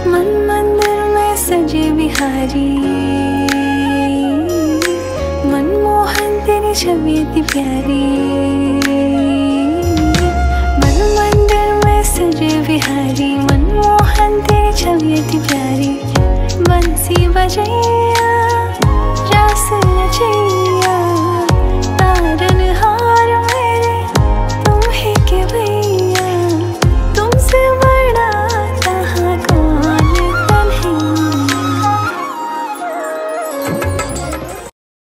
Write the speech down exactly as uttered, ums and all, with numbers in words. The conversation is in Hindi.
मन मंदिर में सजे बिहारी, मनमोहन तेरी छवि इतनी प्यारी। मन मंदिर में सजे बिहारी, मनमोहन तेरी छवि इतनी प्यारी। बंसी बजे